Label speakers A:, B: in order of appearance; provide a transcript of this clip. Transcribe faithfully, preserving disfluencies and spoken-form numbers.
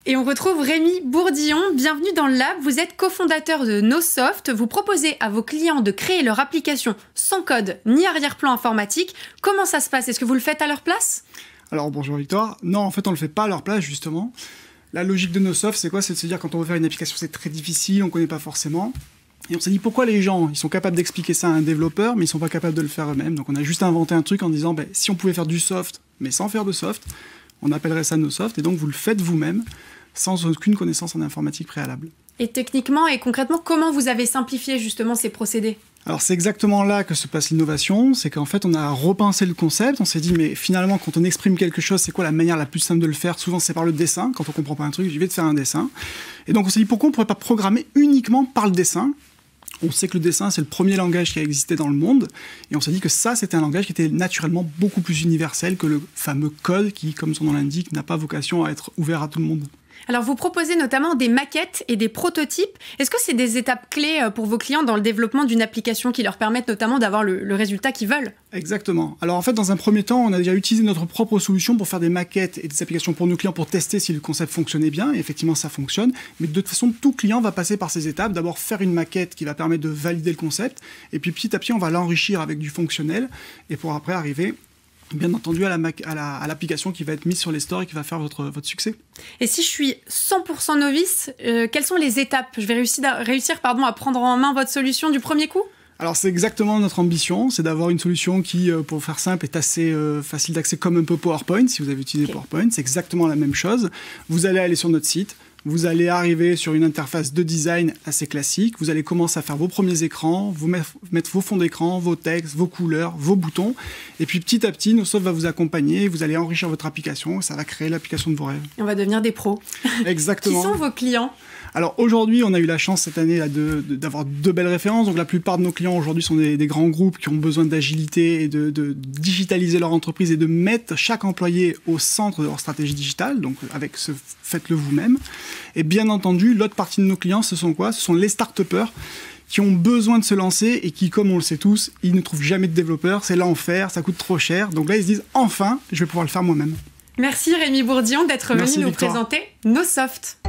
A: Et on retrouve Rémi Bourdillon. Bienvenue dans le Lab. Vous êtes cofondateur de Nosoft. Vous proposez à vos clients de créer leur application sans code ni arrière-plan informatique. Comment ça se passe? Est-ce que vous le faites à leur place?
B: Alors bonjour Victoire. Non, en fait on le fait pas à leur place justement. La logique de Nosoft, c'est quoi? C'est de se dire quand on veut faire une application, c'est très difficile, on connaît pas forcément. Et on s'est dit pourquoi les gens, ils sont capables d'expliquer ça à un développeur, mais ils sont pas capables de le faire eux-mêmes. Donc on a juste inventé un truc en disant, ben, si on pouvait faire du soft, mais sans faire de soft, on appellerait ça Nosoft. Et donc vous le faites vous-même, sans aucune connaissance en informatique préalable.
A: Et techniquement et concrètement, comment vous avez simplifié justement ces procédés?
B: Alors c'est exactement là que se passe l'innovation, c'est qu'en fait on a repensé le concept, on s'est dit mais finalement quand on exprime quelque chose, c'est quoi la manière la plus simple de le faire? Souvent c'est par le dessin, quand on comprend pas un truc, je vais te faire un dessin. Et donc on s'est dit pourquoi on pourrait pas programmer uniquement par le dessin? On sait que le dessin c'est le premier langage qui a existé dans le monde, et on s'est dit que ça c'était un langage qui était naturellement beaucoup plus universel que le fameux code qui, comme son nom l'indique, n'a pas vocation à être ouvert à tout le monde.
A: Alors, vous proposez notamment des maquettes et des prototypes. Est-ce que c'est des étapes clés pour vos clients dans le développement d'une application qui leur permettent notamment d'avoir le, le résultat qu'ils veulent?
B: Exactement. Alors, en fait, dans un premier temps, on a déjà utilisé notre propre solution pour faire des maquettes et des applications pour nos clients pour tester si le concept fonctionnait bien. Et effectivement, ça fonctionne. Mais de toute façon, tout client va passer par ces étapes. D'abord, faire une maquette qui va permettre de valider le concept. Et puis, petit à petit, on va l'enrichir avec du fonctionnel. Et pour après arriver... bien entendu, à l'application la, à la, qui va être mise sur les stores et qui va faire votre, votre succès.
A: Et si je suis cent pour cent novice, euh, quelles sont les étapes? Je vais réussir, réussir pardon, à prendre en main votre solution du premier coup?
B: Alors c'est exactement notre ambition, c'est d'avoir une solution qui, euh, pour faire simple, est assez euh, facile d'accès comme un peu PowerPoint, si vous avez utilisé okay. PowerPoint. C'est exactement la même chose. Vous allez aller sur notre site. Vous allez arriver sur une interface de design assez classique. Vous allez commencer à faire vos premiers écrans, vous mettre, mettre vos fonds d'écran, vos textes, vos couleurs, vos boutons. Et puis petit à petit, Nosoft va vous accompagner. Vous allez enrichir votre application. Ça va créer l'application de vos rêves.
A: On va devenir des pros.
B: Exactement.
A: Qui sont vos clients?
B: Alors aujourd'hui, on a eu la chance cette année là, de, de, d'avoir deux belles références. Donc la plupart de nos clients aujourd'hui sont des, des grands groupes qui ont besoin d'agilité et de, de digitaliser leur entreprise et de mettre chaque employé au centre de leur stratégie digitale. Donc avec ce faites-le vous-même. Et bien entendu, l'autre partie de nos clients, ce sont quoi? Ce sont les start-upers qui ont besoin de se lancer et qui, comme on le sait tous, ils ne trouvent jamais de développeurs. C'est l'enfer, ça coûte trop cher. Donc là, ils se disent, enfin, je vais pouvoir le faire moi-même.
A: Merci Rémi Bourdillon d'être venu nous
B: Victoire.
A: présenter Nosoft.